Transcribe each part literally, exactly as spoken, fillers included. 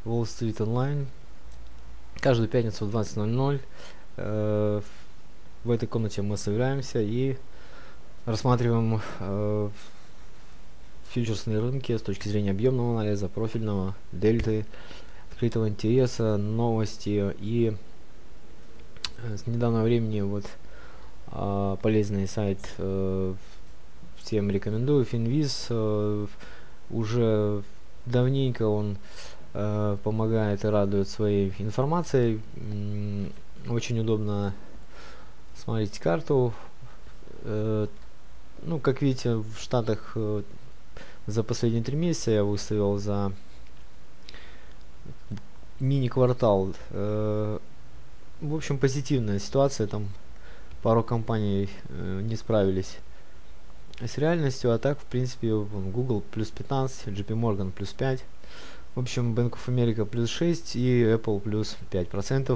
Wall Street Online. Каждую пятницу в двадцать ноль ноль э, в этой комнате мы собираемся и рассматриваем э, фьючерсные рынки с точки зрения объемного анализа, профильного, дельты, открытого интереса, новости. И э, с недавнего времени вот э, полезный сайт э, всем рекомендую, Finviz. Э, уже давненько он э, помогает и радует своей информацией. М, очень удобно смотреть карту. Э, ну, как видите, в Штатах э, за последние три месяца я выставил за мини-квартал. Э, в общем, позитивная ситуация. Там пару компаний э, не справились с реальностью, а так, в принципе, вон, Google плюс пятнадцать, джей пи Morgan плюс пять. В общем, Bank of America плюс шесть и Apple плюс пять процентов.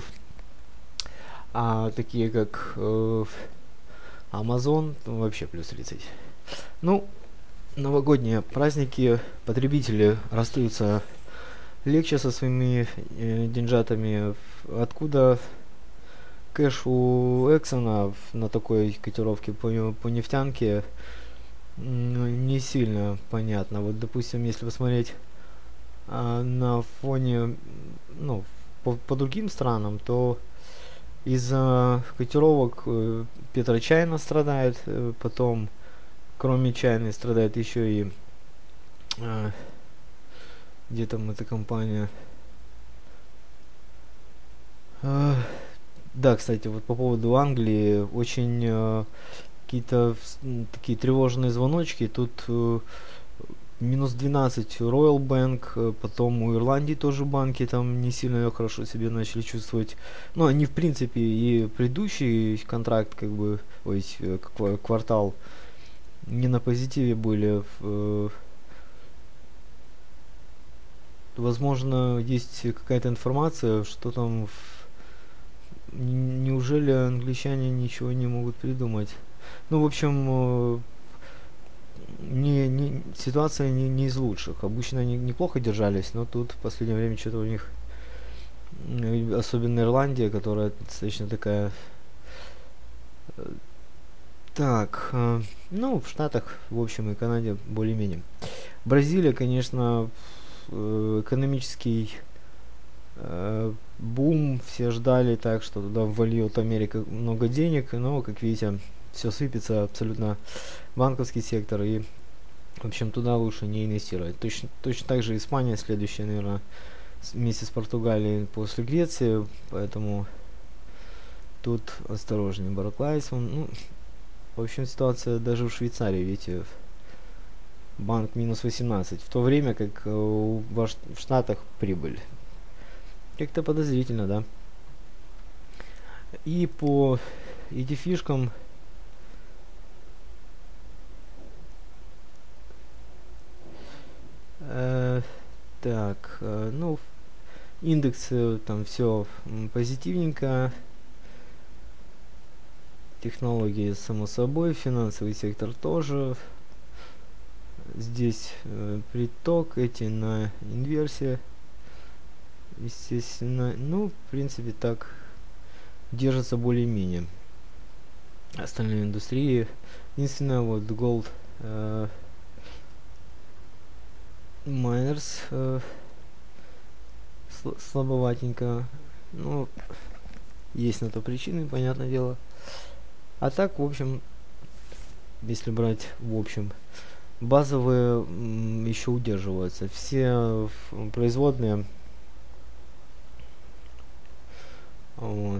А такие как э, Amazon ну, вообще плюс тридцать. Ну, новогодние праздники, потребители расстаются легче со своими э, деньжатами. Откуда кэш у Эксона на такой котировке по, по нефтянке м, не сильно понятно. Вот, допустим, если посмотреть а, на фоне, ну, по, по другим странам, то из-за котировок э, Петрочайна страдает, э, потом, кроме чайной, страдает еще и э, где там эта компания. Э, да, кстати, вот по поводу Англии очень э, какие-то м, такие тревожные звоночки. Тут э, минус двенадцать Royal Bank, э, потом у Ирландии тоже банки там не сильно хорошо себя начали чувствовать. Ну, они в принципе и предыдущий контракт, как бы, ой, э, ква- квартал не на позитиве были. Э, возможно, есть какая-то информация, что там в- н- неужели англичане ничего не могут придумать? Ну, в общем, э, не, не, ситуация не, не из лучших. Обычно они неплохо держались, но тут в последнее время что-то у них, м, особенно Ирландия, которая достаточно такая. э, Так, э, ну, в Штатах, в общем, и Канаде более-менее. Бразилия, конечно, э, экономический э, бум, все ждали так, что туда вольет Америка много денег, но, как видите, все сыпется абсолютно банковский сектор, и, в общем, туда лучше не инвестировать. Точно, точно так же Испания, следующая, наверное, вместе с Португалией после Греции, поэтому тут осторожнее. Барклайс, он, ну, в общем, ситуация даже в Швейцарии, видите, банк минус восемнадцать, в то время как э, у, в Штатах прибыль. Как-то подозрительно, да? И по и ти эф-шкам э, так, э, ну, индексы там все позитивненько. Технологии, само собой, финансовый сектор тоже. Здесь э, приток, эти на инверсия. Естественно, ну, в принципе, так держится более-менее. Остальные индустрии. Единственное, вот Gold э, Miners э, сл- слабоватенько. Ну, есть на то причины, понятное дело. А так, в общем, если брать в общем, базовые еще удерживаются. Все ф- производные. Вот.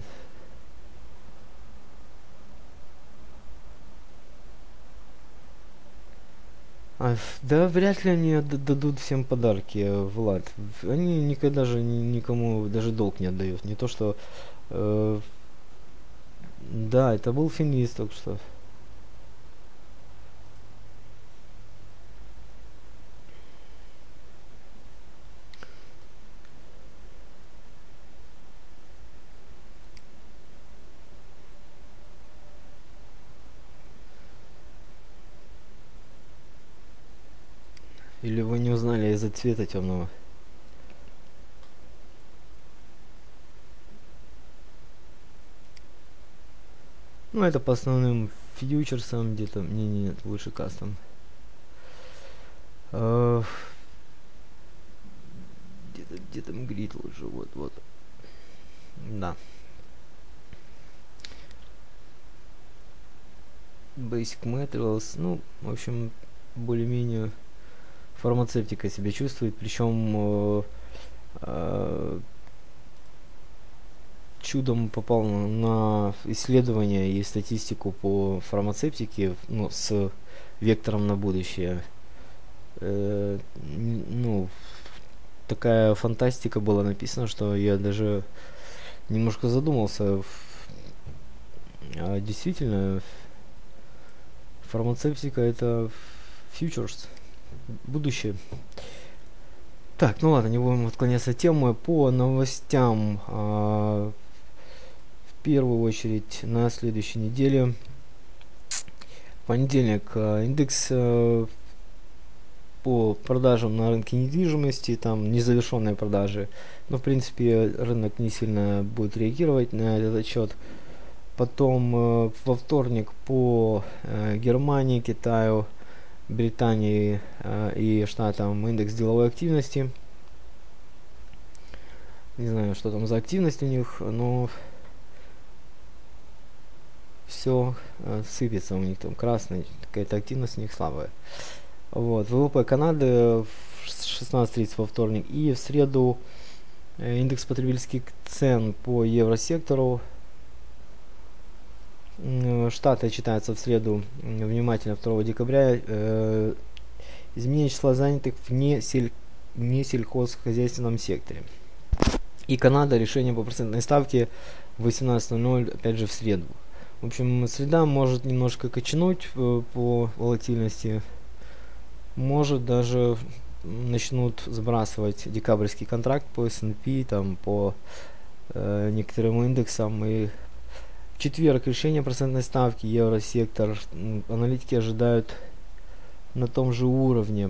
А, ф- да, вряд ли они отда- дадут всем подарки, э, Влад. В- Они никогда же ни- никому даже долг не отдают. Не то что. э, да, это был финист только что. Или вы не узнали из-за цвета темного? Ну, это по основным фьючерсам, где-то, не, не, лучше кастом. Uh, где-то, где там грид лучше, вот, вот. Да. Basic Materials, ну, в общем, более-менее фармацевтика себя чувствует, причем uh, uh, чудом попал на исследования и статистику по фармацевтике, ну, с вектором на будущее. Э, ну, такая фантастика была написана, что я даже немножко задумался. А действительно, фармацевтика — это futures, будущее. Так, ну ладно, не будем отклоняться от темы. По новостям, а, в первую очередь на следующей неделе, понедельник, а, индекс а, по продажам на рынке недвижимости, там незавершенные продажи, но в принципе рынок не сильно будет реагировать на этот счет. Потом э, во вторник по э, Германии, Китаю, Британии э, и Штатам индекс деловой активности. Не знаю, что там за активность у них, но все э, сыпется у них там красный, какая-то активность у них слабая. Вот, ВВП Канады в шестнадцать тридцать во вторник, и в среду э, индекс потребительских цен по евросектору. Э, Штаты читаются в среду, э, внимательно, второго декабря. Э, изменение числа занятых в несель... несельхозхозяйственном секторе. И Канада, решение по процентной ставке в восемнадцать ноль ноль, опять же в среду. В общем, среда может немножко качнуть э, по волатильности. Может даже начнут сбрасывать декабрьский контракт по эс энд пи, там по э, некоторым индексам. И в четверг решение процентной ставки, евросектор, аналитики ожидают на том же уровне.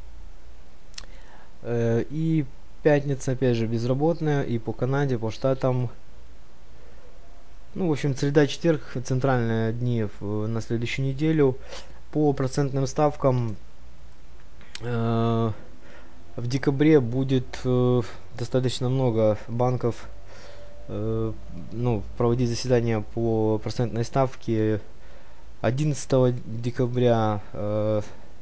Э, и пятница, опять же, безработная, и по Канаде, по штатам. Ну, в общем, среда-четверг, центральные дни в, на следующую неделю. По процентным ставкам э, в декабре будет э, достаточно много банков э, ну, проводить заседания по процентной ставке. одиннадцатого декабря э,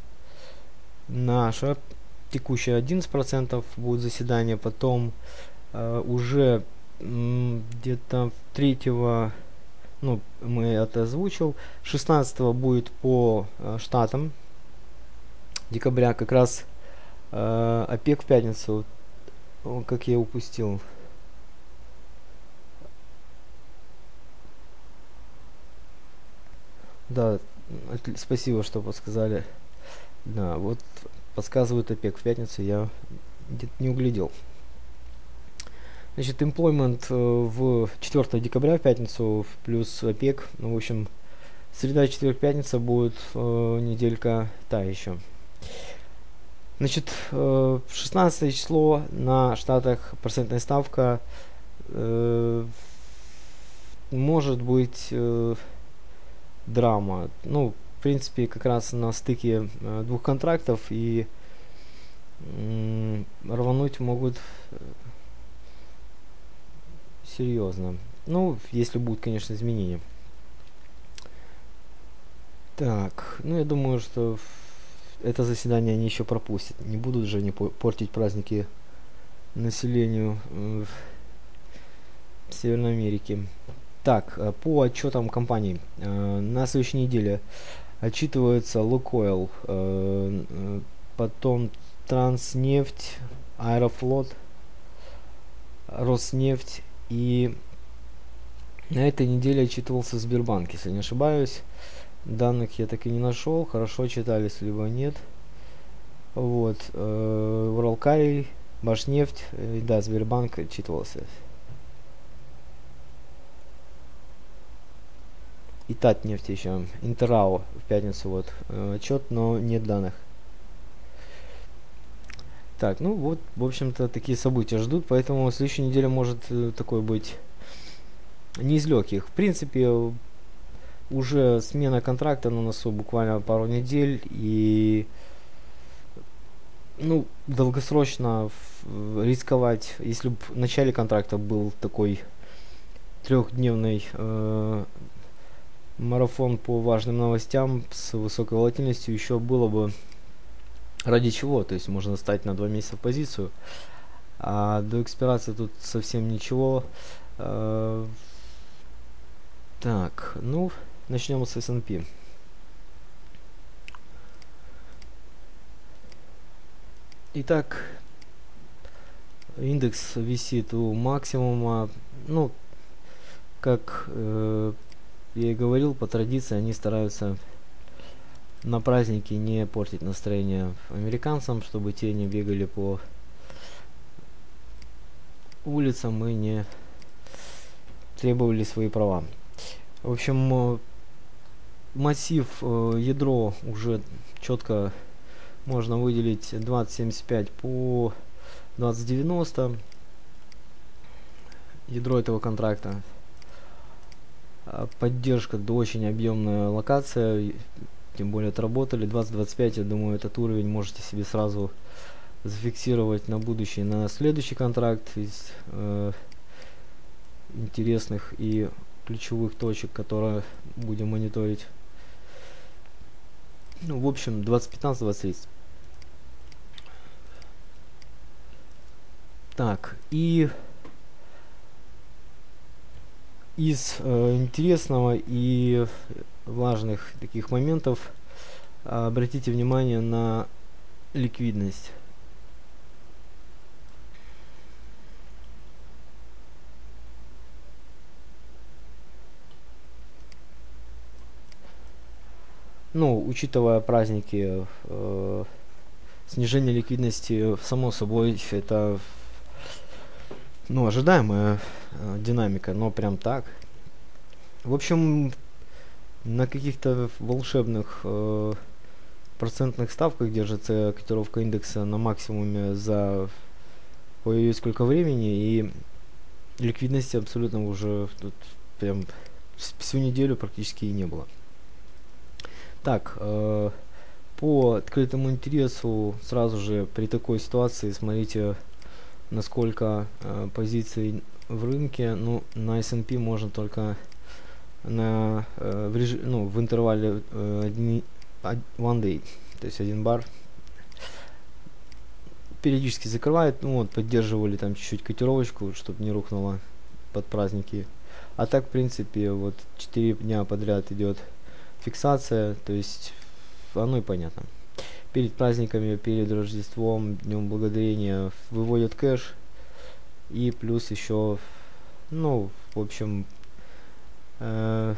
наша текущая одиннадцать процентов будет заседание, потом э, уже где-то третьего, ну, мы это озвучил, шестнадцатого будет по э, штатам декабря, как раз э, ОПЕК в пятницу. О, как я упустил. Да, спасибо, что подсказали. Да, вот подсказывают ОПЕК в пятницу, я где-то не углядел. Значит, employment э, в четвёртого декабря в пятницу плюс ОПЕК. Ну, в общем, среда, четверг, пятница будет э, неделька та еще. Значит, э, шестнадцатое число на штатах процентная ставка. Э, может быть э, драма. Ну, в принципе, как раз на стыке э, двух контрактов, и э, рвануть могут серьезно. Ну, если будут, конечно, изменения. Так, ну я думаю, что это заседание они еще пропустят. Не будут же они портить праздники населению э, в Северной Америке. Так, по отчетам компаний. Э, на следующей неделе отчитывается Лукойл, э, э, потом Транснефть, Аэрофлот, Роснефть. И на этой неделе отчитывался Сбербанк, если не ошибаюсь. Данных я так и не нашел. Хорошо читались, либо нет. Вот. Э, Уралкалий, Башнефть. Э, да, Сбербанк отчитывался. И Татнефть еще. Интеррао в пятницу вот э, отчет, но нет данных. Так, ну вот, в общем-то, такие события ждут, поэтому следующая неделя может э, такой быть не из легких. В принципе, уже смена контракта на носу, буквально пару недель, и ну, долгосрочно в- рисковать, если бы в начале контракта был такой трехдневный э, марафон по важным новостям с высокой волатильностью, еще было бы ради чего, то есть можно стать на два месяца в позицию, а до экспирации тут совсем ничего. Э, так, ну, начнем с эс энд пи. Итак, индекс висит у максимума. Ну, как э, я и говорил, по традиции они стараются на праздники не портить настроение американцам, чтобы те не бегали по улицам и не требовали свои права. В общем, э, массив э, ядро уже четко можно выделить двадцать семьдесят пять по двадцать девяносто. Ядро этого контракта. А поддержка, да, очень объемная локация, тем более отработали двадцать двадцать пять. Я думаю, этот уровень можете себе сразу зафиксировать на будущее, на следующий контракт из э, интересных и ключевых точек, которые будем мониторить. Ну, в общем, двадцать пятнадцать двадцать тридцать. Так, и из э, интересного и важных таких моментов обратите внимание на ликвидность. Ну, учитывая праздники, э, снижение ликвидности, само собой, это, ну, ожидаемая э, динамика, но прям так. В общем, на каких-то волшебных э, процентных ставках держится котировка индекса на максимуме за ой-ой сколько времени, и ликвидности абсолютно уже тут прям всю неделю практически и не было. Так, э, по открытому интересу сразу же при такой ситуации смотрите, насколько э, позиций в рынке. Ну, на эс энд пи можно только на, э, в, режи, ну, в интервале э, один, one day, то есть один бар. Периодически закрывает, ну вот, поддерживали там чуть-чуть котировочку, чтобы не рухнуло под праздники. А так, в принципе, вот четыре дня подряд идет фиксация, то есть оно и понятно. Перед праздниками, перед Рождеством, Днем Благодарения выводят кэш, и плюс еще, ну, в общем, э,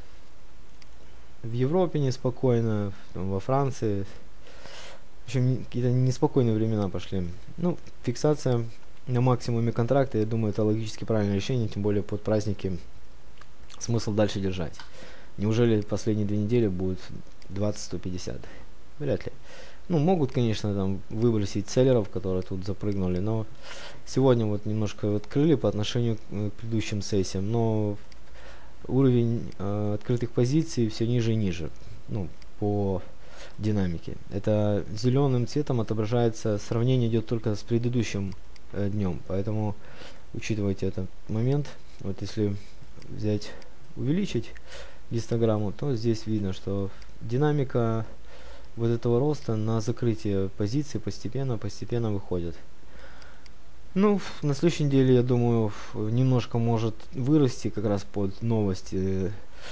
в Европе неспокойно, во Франции, в общем, какие-то неспокойные времена пошли. Ну, фиксация на максимуме контракта, я думаю, это логически правильное решение, тем более под праздники смысл дальше держать. Неужели последние две недели будет двадцать сто пятьдесят? Вряд ли. Ну, могут, конечно, там выбросить селлеров, которые тут запрыгнули, но сегодня вот немножко открыли по отношению к предыдущим сессиям, но уровень э, открытых позиций все ниже и ниже, ну, по динамике. Это зеленым цветом отображается, сравнение идет только с предыдущим э, днем, поэтому учитывайте этот момент. Вот если взять, увеличить гистограмму, то здесь видно, что динамика вот этого роста на закрытие позиций постепенно, постепенно выходит. Ну, на следующей неделе, я думаю, немножко может вырасти как раз под новости.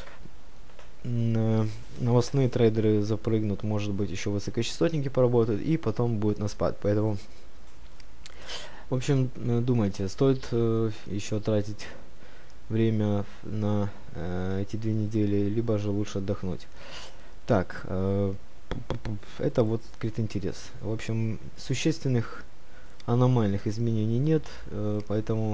Новостные трейдеры запрыгнут, может быть, еще высокочастотники поработают, и потом будет на спад. Поэтому, в общем, думайте, стоит э, еще тратить время на э, эти две недели, либо же лучше отдохнуть. Так, э, это вот открытый интерес. В общем, существенных аномальных изменений нет, э, поэтому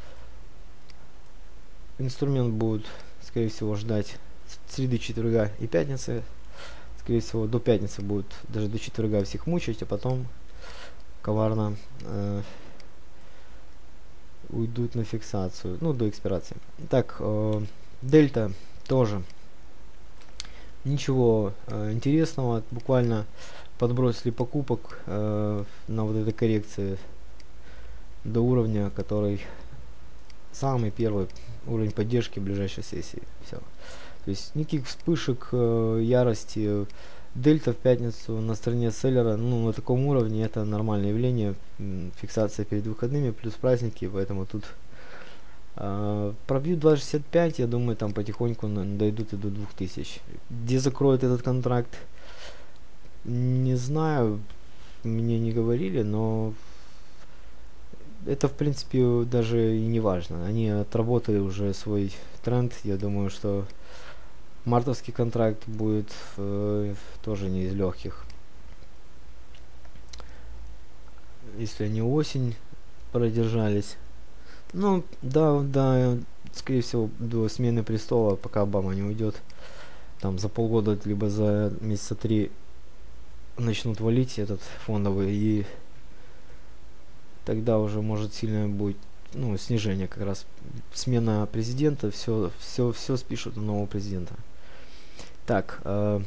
инструмент будет, скорее всего, ждать среды, четверга и пятницы. Скорее всего, до пятницы будет, даже до четверга всех мучить, а потом коварно э, уйдут на фиксацию, ну, до экспирации. Так, э, дельта тоже Ничего э, интересного, буквально подбросили покупок э, на вот этой коррекции до уровня, который самый первый уровень поддержки ближайшей сессии. Все. То есть никаких вспышек э, ярости. Дельта в пятницу на стороне селлера, ну, на таком уровне это нормальное явление. Фиксация перед выходными плюс праздники, поэтому тут э, пробьют два шестьдесят пять, я думаю, там потихоньку дойдут и до двух тысяч. Где закроют этот контракт, не знаю, мне не говорили, но это в принципе даже и не важно. Они отработали уже свой тренд, я думаю, что мартовский контракт будет э, тоже не из легких. Если они осень продержались. Ну, да, да, скорее всего, до смены престола, пока Обама не уйдет. Там за полгода, либо за месяца три начнут валить этот фондовый, и тогда уже может сильно будет, ну, снижение как раз. Смена президента, все, все, все спишут на нового президента. Так, э,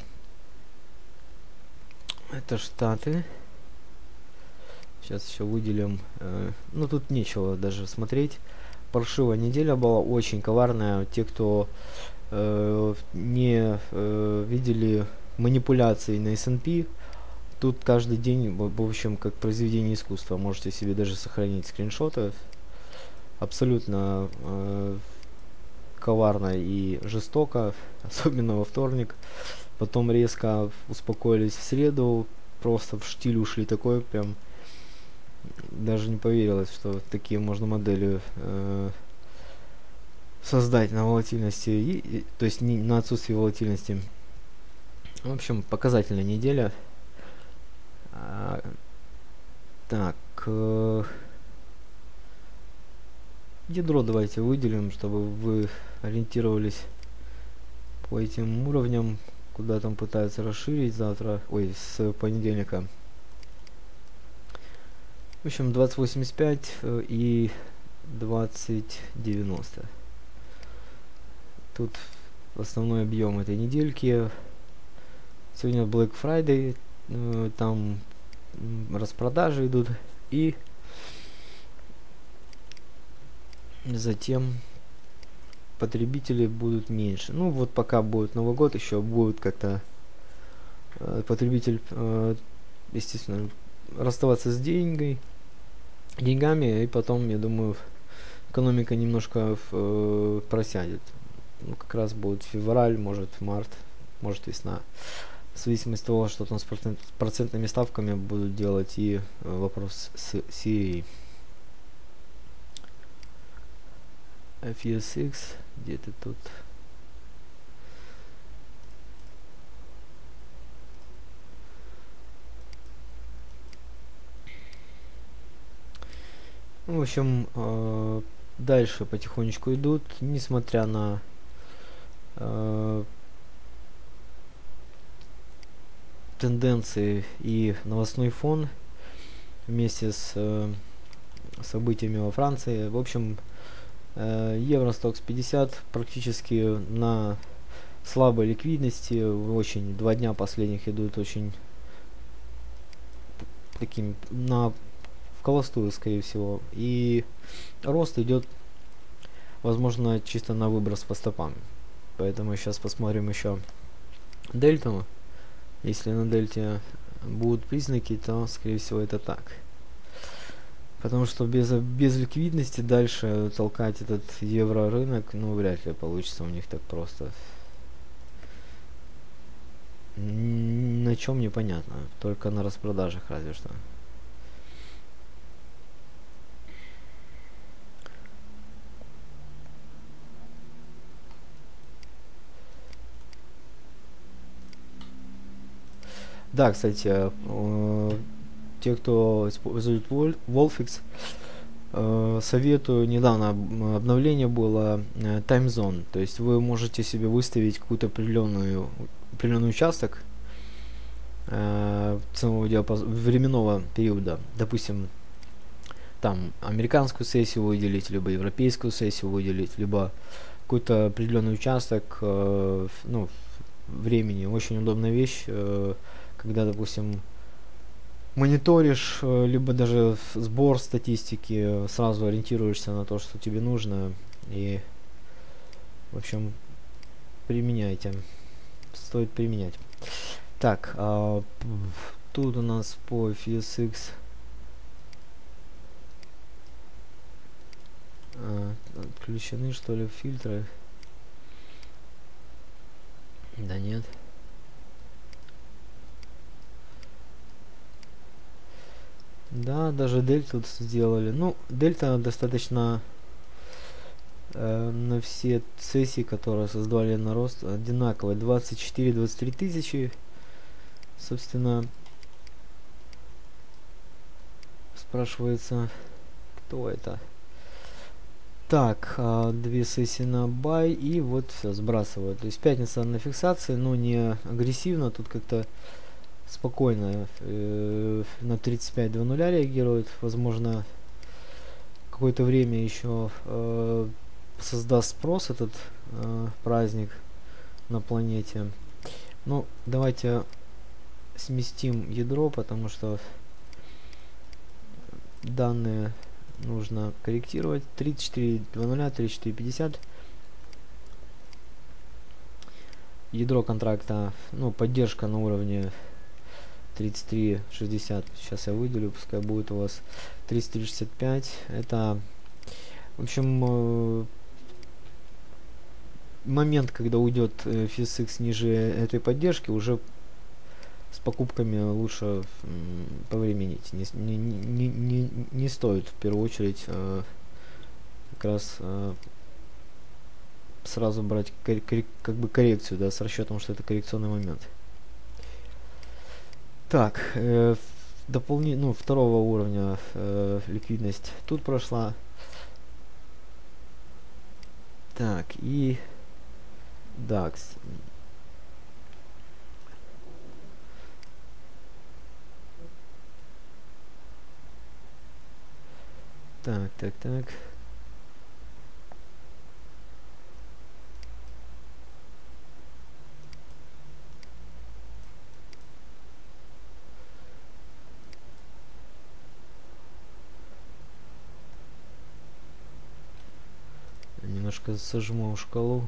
это Штаты. Сейчас еще выделим. Э, ну, тут нечего даже смотреть. Паршивая неделя была, очень коварная. Те, кто э, не э, видели манипуляции на эс энд пи, тут каждый день, в, в общем, как произведение искусства. Можете себе даже сохранить скриншоты. Абсолютно э, коварно и жестоко, особенно во вторник. Потом резко успокоились в среду, просто в штиль ушли такой, прям даже не поверилось, что такие можно модели э, создать на волатильности, и, и, то есть не, на отсутствие волатильности. В общем, показательная неделя. А, так, э, ядро давайте выделим, чтобы вы ориентировались по этим уровням, куда там пытаются расширить завтра, ой, с понедельника. В общем, двадцать восемьдесят пять э, и двадцать девяносто. Тут основной объем этой недельки. Сегодня Black Friday, э, там э, распродажи идут, и затем потребители будут меньше. Ну вот пока будет Новый год, еще будет как-то э, потребитель, э, естественно, расставаться с деньгой, деньгами, и потом, я думаю, экономика немножко э, просядет. Ну, как раз будет февраль, может март, может весна. В зависимости от того, что там с процент, процентными ставками будут делать, и э, вопрос с Сирией. эф и эс икс, где ты тут? В общем, э, дальше потихонечку идут, несмотря на э, тенденции и новостной фон вместе с э, событиями во Франции. В общем, э, Евростокс пятьдесят практически на слабой ликвидности, очень два дня последних идут очень таким на холостую, скорее всего, и рост идет, возможно, чисто на выброс по стопам. Поэтому сейчас посмотрим еще дельту. Если на дельте будут признаки, то, скорее всего, это так. Потому что без, без ликвидности дальше толкать этот евро рынок, ну, вряд ли получится у них так просто. На чем непонятно, только на распродажах разве что. Да, кстати, э, те, кто использует Wolfix, э, советую, недавно обновление было э, Time Zone, то есть вы можете себе выставить какую-то определенную определенный участок э, ценового диапазона, временного периода, допустим, там американскую сессию выделить, либо европейскую сессию выделить, либо какой-то определенный участок, э, ну, времени. Очень удобная вещь, э, когда, допустим, мониторишь, э, либо даже сбор статистики, э, сразу ориентируешься на то, что тебе нужно, и, в общем, применяйте. Стоит применять. Так, а, тут у нас по эф эс икс а, отключены, что ли, фильтры? Да нет. Да, даже дельту тут сделали. Ну, дельта достаточно э, на все сессии, которые создавали на рост, одинаковые. двадцать четыре — двадцать три тысячи. Собственно, спрашивается, кто это? Так, а, две сессии на бай, и вот все, сбрасывают. То есть пятница на фиксации, но не агрессивно, тут как-то спокойно э, на тридцать пять два нуля реагирует. Возможно, какое-то время еще э, создаст спрос этот э, праздник на планете. Ну, давайте сместим ядро, потому что данные нужно корректировать. тридцать четыре два нуля, тридцать четыре пятьдесят. Ядро контракта, ну, поддержка на уровне тридцать три шестьдесят. Сейчас я выделю, пускай будет у вас тридцать три шестьдесят пять. Это, в общем, э, момент, когда уйдет э, эф эс икс ниже этой поддержки, уже с покупками лучше м, повременить. Не, не, не, не, не стоит в первую очередь э, как раз э, сразу брать кор кор как бы коррекцию, да, с расчетом, что это коррекционный момент. Так, э, дополни, ну, второго уровня э, ликвидность тут прошла. Так, и дакс. Так, так, так. Немножко сожму шкалу.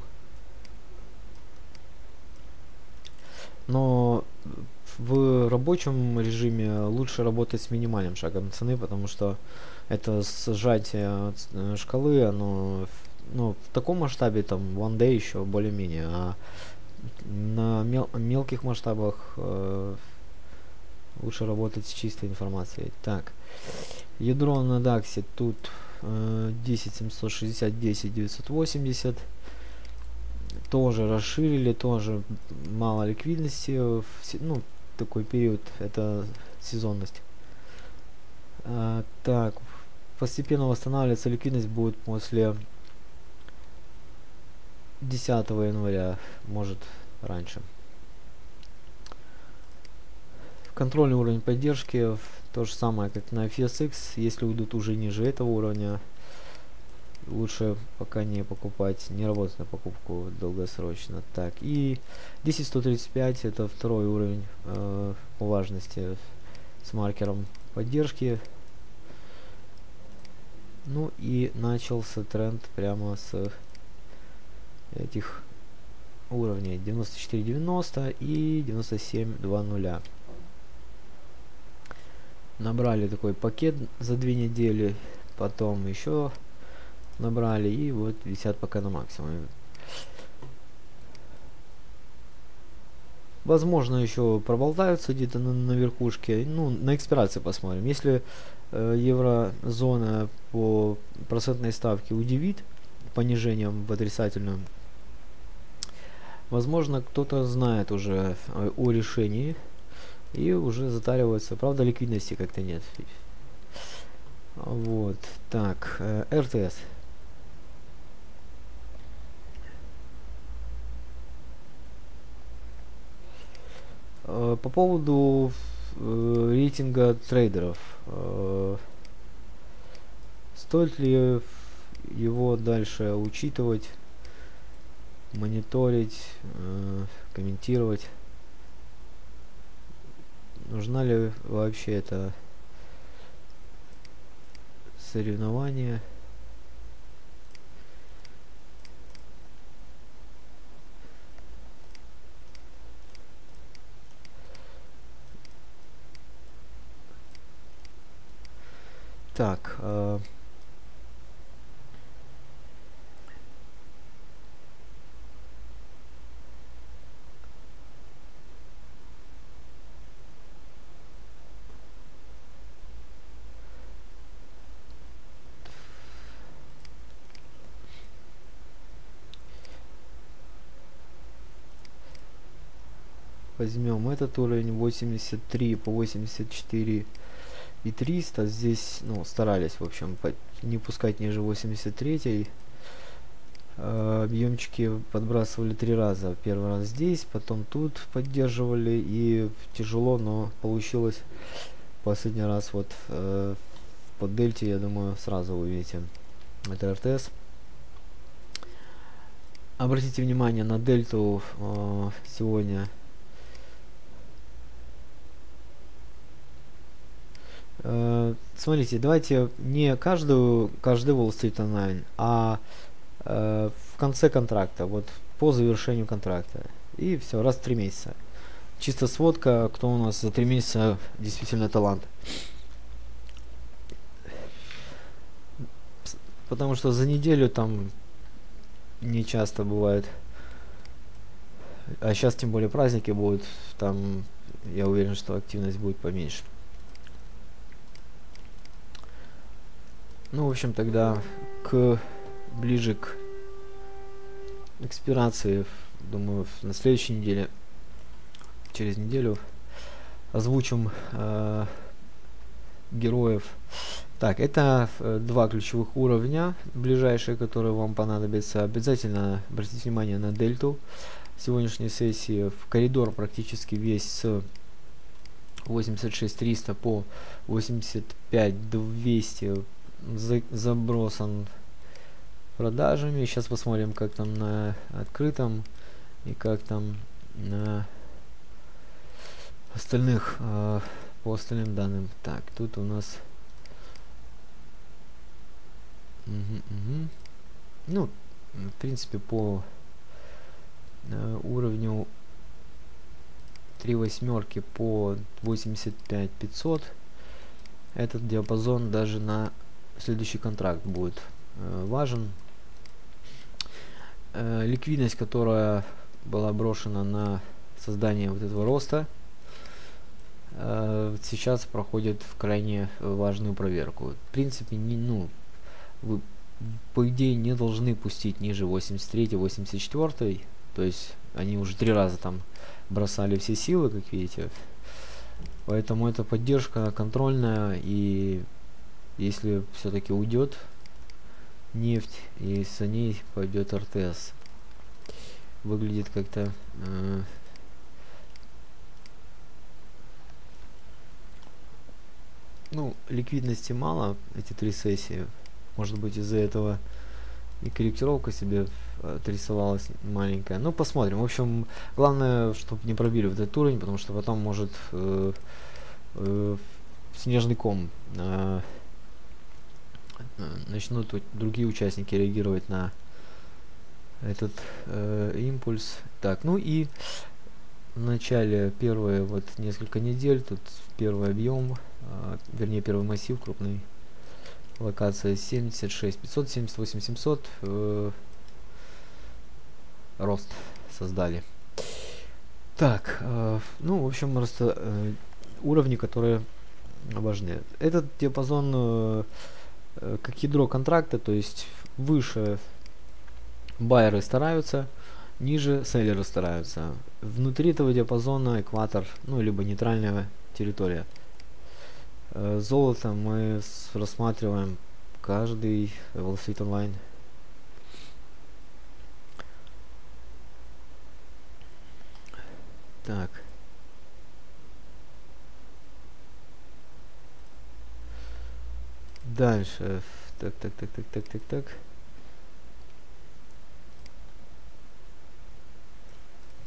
Но в рабочем режиме лучше работать с минимальным шагом цены, потому что это сжатие шкалы, оно, ну, в таком масштабе, там, one day еще более-менее, а на мел мелких масштабах э, лучше работать с чистой информацией. Так, ядро на даксе тут э, десять семьсот шестьдесят, десять девятьсот восемьдесят. Тоже расширили, тоже мало ликвидности, в, ну, такой период, это сезонность. А, так, постепенно восстанавливаться ликвидность будет после десятого января, может раньше. Контрольный уровень поддержки, то же самое, как на эф эс икс, если уйдут уже ниже этого уровня, лучше пока не покупать, не работать на покупку долгосрочно. Так, и десять сто тридцать пять это второй уровень э, по важности с маркером поддержки. Ну и начался тренд прямо с этих уровней девяносто четыре девяносто и девяносто семь два нуля. Набрали такой пакет за две недели, потом еще набрали, и вот висят пока на максимуме. Возможно, еще проболтаются где-то на, на верхушке. Ну, на экспирации посмотрим. Если э, еврозона по процентной ставке удивит понижением в отрицательную, возможно, кто-то знает уже о, о решении и уже затаривается. Правда, ликвидности как-то нет. Вот. Так, э, эр тэ эс. По поводу э, рейтинга трейдеров, э, стоит ли его дальше учитывать? мониторить, э, комментировать. Нужна ли вообще это соревнование? Так, э, возьмем этот уровень восемьдесят три по восемьдесят четыре и триста. Здесь, ну, старались, в общем, не пускать ниже восемьдесят три. Э, объемчики подбрасывали три раза. Первый раз здесь, потом тут поддерживали, и тяжело, но получилось. Последний раз вот э, под дельте, я думаю, сразу увидите. Это эр тэ эс. Обратите внимание на дельту э, сегодня. Uh, смотрите, давайте не каждую, каждый Wall Street Online, а uh, в конце контракта, вот по завершению контракта. И все, раз в три месяца. Чисто сводка, кто у нас за три месяца действительно талант. Потому что за неделю там не часто бывает. А сейчас тем более праздники будут, там я уверен, что активность будет поменьше. Ну, в общем, тогда к ближе к экспирации, думаю, на следующей неделе, через неделю озвучим э, героев. Так, это э, два ключевых уровня, ближайшие, которые вам понадобятся. Обязательно обратите внимание на дельту сегодняшней сессии. В коридор практически весь с восемьдесят шесть триста по восемьдесят пять двести за, забросан продажами. Сейчас посмотрим, как там на открытом и как там на остальных, э, по остальным данным. Так, тут у нас угу, угу. Ну, в принципе, по э, уровню три восьмерки по восемьдесят пять пятьсот этот диапазон даже на следующий контракт будет э, важен. Э, ликвидность, которая была брошена на создание вот этого роста, э, сейчас проходит в крайне важную проверку. В принципе, не, ну, вы по идее не должны пустить ниже восемьдесят три восемьдесят четыре, то есть они уже три раза там бросали все силы, как видите. Поэтому это поддержка контрольная, и если все-таки уйдет нефть, и за ней пойдет эр тэ эс. Выглядит как-то э, ну, ликвидности мало, эти три сессии. Может быть, из-за этого и корректировка себе отрисовалась маленькая. Ну, посмотрим. В общем, главное, чтобы не пробили вот этот уровень, потому что потом может э, э, снежный ком. Э, начнут другие участники реагировать на этот э, импульс. Так, ну и в начале первые вот несколько недель тут первый объем, э, вернее первый массив крупный, локация семьдесят шесть пятьсот, семьдесят восемь семьсот, э, рост создали. Так, э, ну в общем просто э, уровни, которые важны. Этот диапазон э, как ядро контракта, то есть выше байеры стараются, ниже селлеры стараются. Внутри этого диапазона экватор, ну либо нейтральная территория. Э, золото мы с, рассматриваем каждый Wall Street Online. Так. Дальше. Так, так, так, так, так, так, так.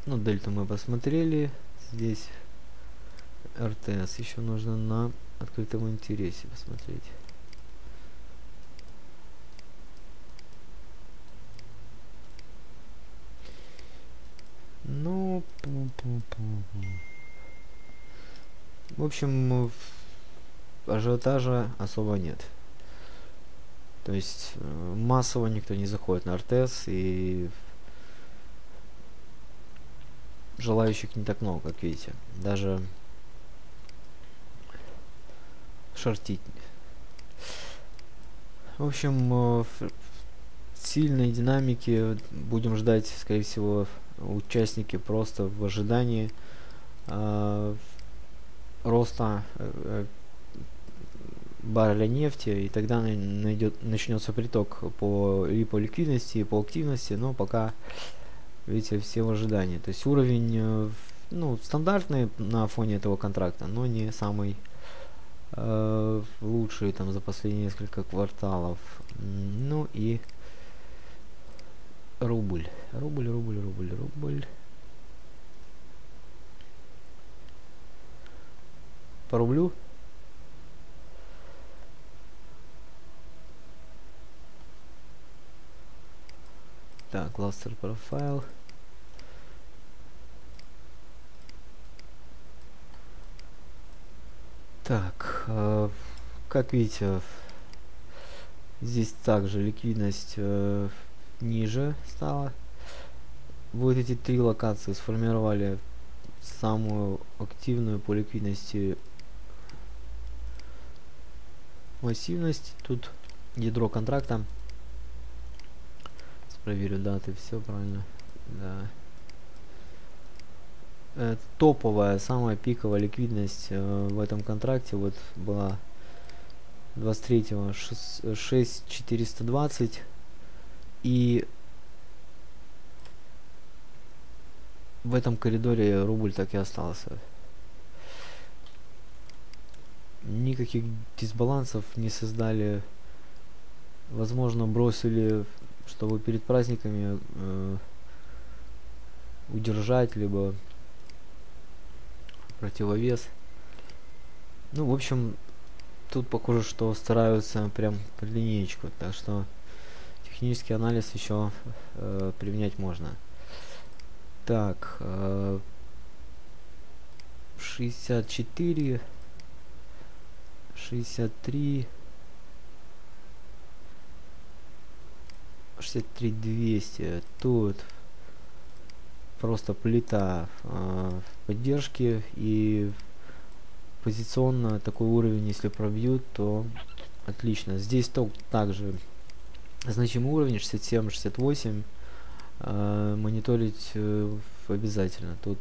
Ну, дельту мы посмотрели. Здесь эр тэ эс еще нужно на открытом интересе посмотреть. Ну, в общем, ажиотажа особо нет. То есть массово никто не заходит на эр тэ эс, и желающих не так много, как видите. Даже шортить. В общем, в сильной динамики будем ждать, скорее всего, участники просто в ожидании э, роста э, барреля нефти, и тогда найдет, начнется приток по, и по ликвидности, и по активности, но пока, видите, все в ожидании. То есть уровень э, ну, стандартный на фоне этого контракта, но не самый э, лучший там за последние несколько кварталов. Ну и рубль. Рубль, рубль, рубль, рубль. По рублю. Так, кластер профайл. Так, э, как видите, здесь также ликвидность э, ниже стала. Вот эти три локации сформировали самую активную по ликвидности массивность. Тут ядро контракта. Проверю даты, все правильно. Да. Э, топовая, самая пиковая ликвидность э, в этом контракте вот была двадцать третьего шесть тысяч четыреста двадцать, и в этом коридоре рубль так и остался. Никаких дисбалансов не создали. Возможно, бросили, чтобы перед праздниками э, удержать, либо противовес. Ну, в общем, тут похоже, что стараются прям по линеечку, так что технический анализ еще э, применять можно. Так, э, шестьдесят четыре, шестьдесят три, шестьдесят три двести. Тут просто плита э, поддержки, и позиционно такой уровень, если пробьют, то отлично. Здесь то также значимый уровень шестьдесят семь шестьдесят восемь. Э, мониторить э, обязательно. Тут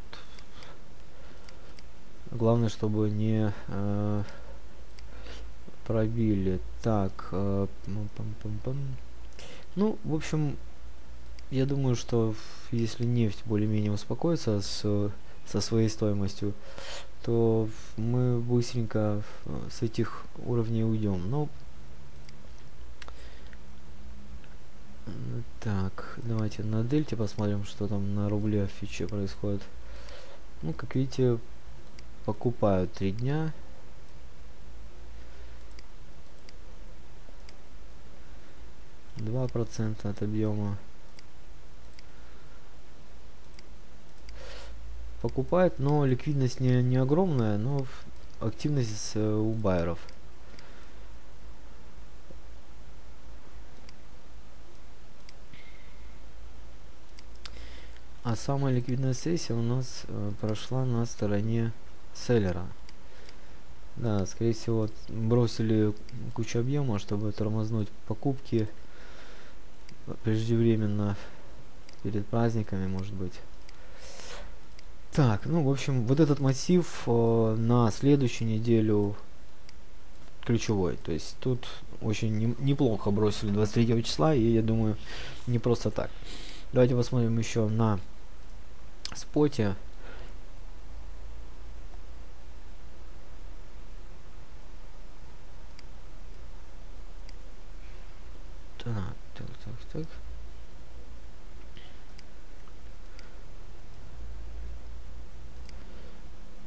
главное, чтобы не э, пробили. Так, э, пам -пам -пам. Ну, в общем, я думаю, что если нефть более-менее успокоится с, со своей стоимостью, то мы быстренько с этих уровней уйдем. Но так, давайте на дельте посмотрим, что там на рубле в фиче происходит. Ну, как видите, покупают три дня. два процента от объема. Покупает, но ликвидность не, не огромная, но активность э, у байеров. А самая ликвидная сессия у нас э, прошла на стороне селлера. Да, скорее всего, бросили кучу объема, чтобы тормознуть покупки преждевременно перед праздниками, может быть. Так, ну, в общем, вот этот массив э, на следующую неделю ключевой. То есть тут очень не, неплохо бросили двадцать третьего числа, и я думаю, не просто так. Давайте посмотрим еще на споте. Так, так, так, так.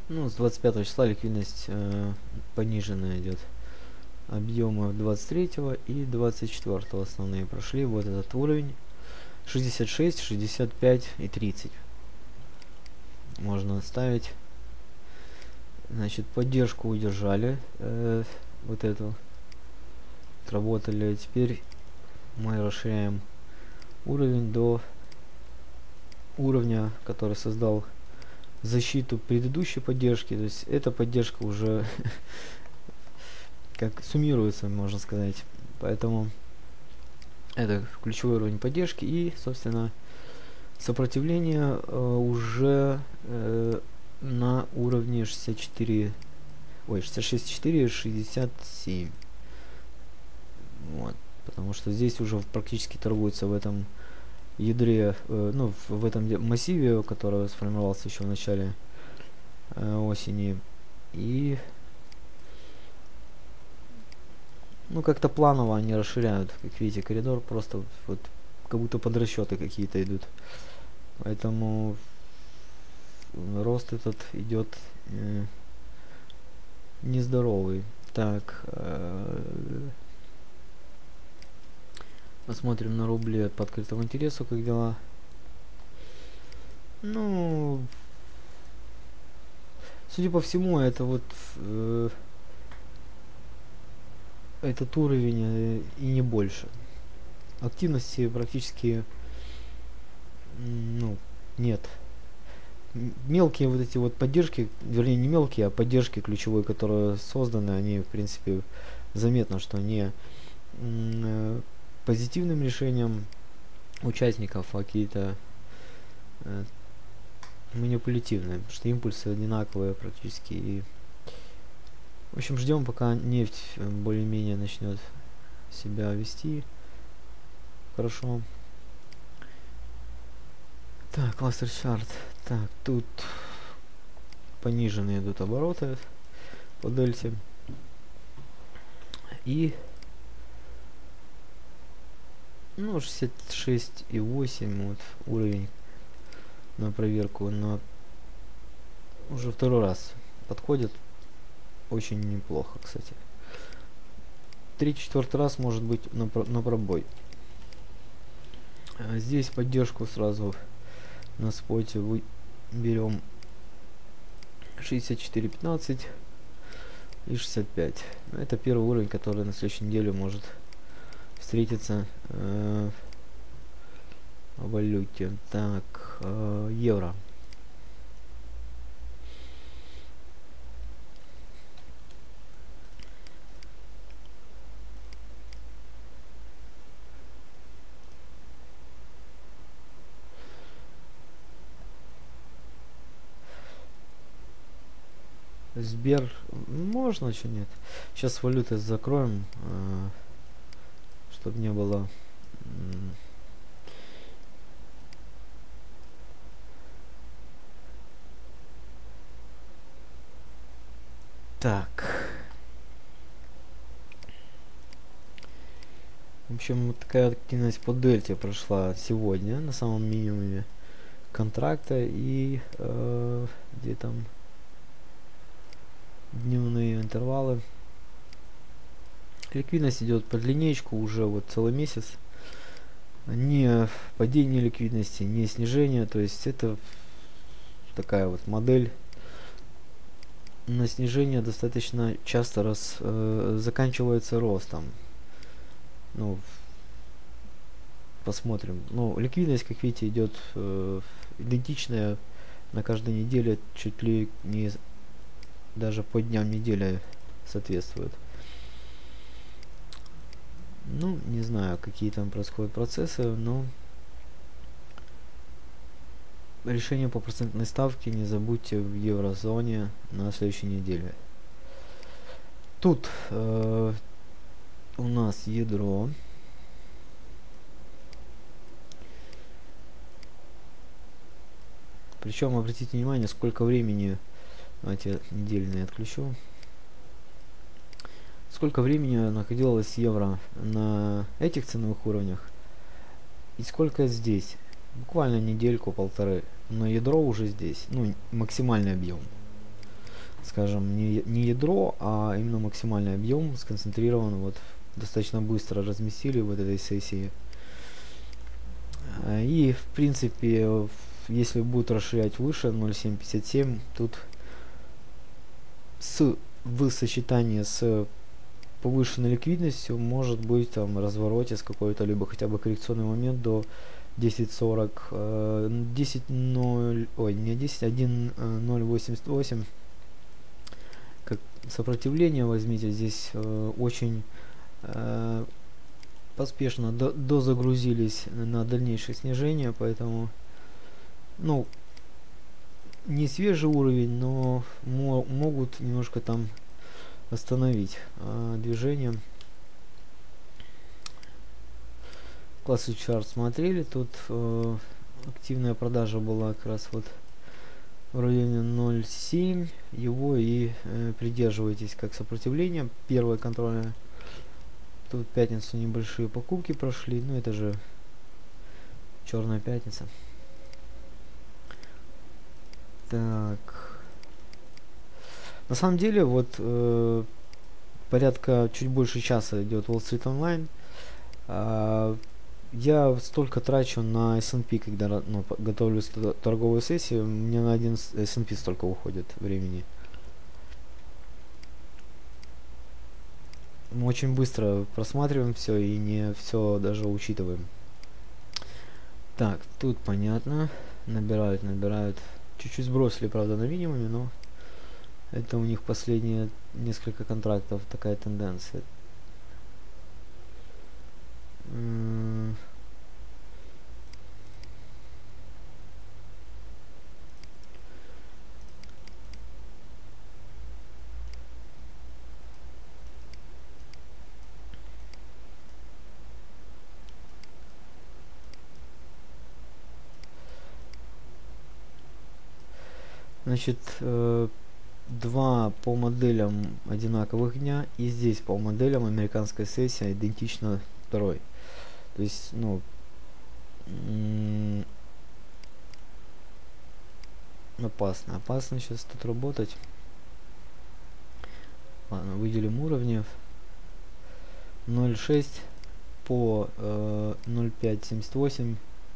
Ну, с двадцать пятого числа ликвидность э, пониженная идет. Объемы двадцать третьего и двадцать четвёртого основные прошли. Вот этот уровень. шестьдесят шесть, шестьдесят пять и тридцать. Можно оставить. Значит, поддержку удержали. Э, вот эту. Отработали. Теперь мы расширяем уровень до уровня, который создал защиту предыдущей поддержки. То есть эта поддержка уже как суммируется, можно сказать. Поэтому это ключевой уровень поддержки. И, собственно, сопротивление э, уже э, на уровне шестьдесят четыре, ой, шестьдесят шесть четыре, шестьдесят семь. Вот. Потому что здесь уже практически торгуется в этом ядре, э, ну, в, в этом массиве, который сформировался еще в начале э, осени. И ну, как-то планово они расширяют, как видите, коридор просто вот как будто под расчеты какие-то идут. Поэтому рост этот идет э, нездоровый. Так, э, посмотрим на рубле по открытому интересу, как дела. Ну, судя по всему, это вот э, этот уровень э, и не больше. Активности практически ну, нет. Мелкие вот эти вот поддержки, вернее не мелкие, а поддержки ключевые, которые созданы, они в принципе заметно, что не э, позитивным решением участников, а какие-то э, манипулятивные, потому что импульсы одинаковые практически. И в общем, ждем, пока нефть более-менее начнет себя вести хорошо. Так, кластер чарт. Так, тут пониженные идут обороты по дельте. И ну, шестьдесят шесть и восемь вот уровень на проверку на уже второй раз подходит. Очень неплохо, кстати. Третий-четвертый раз может быть на, про на пробой. А здесь поддержку сразу на споте вы берем шестьдесят четыре пятнадцать и шестьдесят пять. Это первый уровень, который на следующей неделе может встретиться э, в валюте. Так, э, евро. Сбер можно, что нет. Сейчас валюты закроем, э, чтобы не было. Так. В общем, вот такая активность по дельте прошла сегодня на самом минимуме контракта. И э, где там дневные интервалы. Ликвидность идет под линейку уже вот целый месяц. Не падение ликвидности, не снижение. То есть это такая вот модель на снижение достаточно часто раз э, заканчивается ростом. Ну, посмотрим. Ну, ликвидность, как видите, идет э, идентичная на каждой неделе, чуть ли не даже по дням недели соответствует. Ну, не знаю, какие там происходят процессы, но решение по процентной ставке не забудьте в еврозоне на следующей неделе. Тут э, у нас ядро. Причем обратите внимание, сколько времени, давайте недельные отключу, сколько времени находилось евро на этих ценовых уровнях и сколько здесь. Буквально недельку-полторы. Но ядро уже здесь. Ну, максимальный объем. скажем, не, не ядро, а именно максимальный объем сконцентрирован, вот достаточно быстро разместили вот этой сессии. И в принципе, если будут расширять выше ноль семь пятьдесят семь, тут с, в сочетании с повышенной ликвидностью может быть там развороте с какой-то, либо хотя бы коррекционный момент до десять сорок, десять ноль, ой, не десять, один ноль восемьдесят восемь. Как сопротивление возьмите, здесь э, очень э, поспешно до, дозагрузились на дальнейшее снижение, поэтому, ну, не свежий уровень, но мо могут немножко там остановить э, движение. Классный чарт смотрели, тут э, активная продажа была как раз вот в районе ноль семь, его и э, придерживайтесь как сопротивление. Первое контрольное. Тут в пятницу небольшие покупки прошли, ну это же черная пятница. Так, на самом деле вот э, порядка чуть больше часа идет Wall Street Online. э, Я столько трачу на эс энд пи, когда ну, готовлю торговую сессию, мне на один эс энд пи столько уходит времени. Мы очень быстро просматриваем все и не все даже учитываем. Так, тут понятно. Набирают, набирают. Чуть-чуть сбросили, правда, на минимуме, но это у них последние несколько контрактов такая тенденция. Значит, э, два по моделям одинаковых дня, и здесь по моделям американская сессия идентична второй. То есть, ну, опасно, опасно сейчас тут работать. Ладно, выделим уровни. ноль шесть по э, ноль пять семьдесят восемь.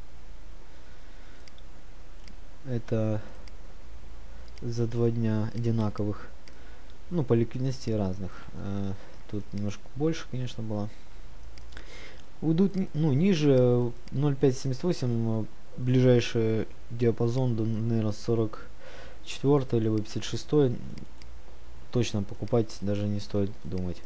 Это за два дня одинаковых. Ну, по ликвидности разных. Э, тут немножко больше, конечно, было. Уйдут, ну, ниже ноль пять семьдесят восемь, ближайший диапазон до, наверное, сорок четыре либо пятьдесят шесть. Точно покупать даже не стоит думать.